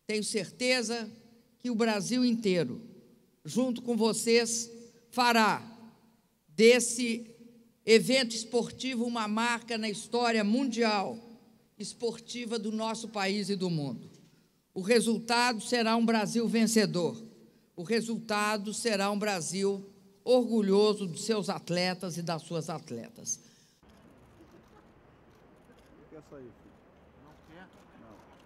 Tenho certeza que o Brasil inteiro, junto com vocês, fará desse evento esportivo uma marca na história mundial esportiva do nosso país e do mundo. O resultado será um Brasil vencedor. O resultado será um Brasil orgulhoso dos seus atletas e das suas atletas. Quer sair, filho? Não quer? Não.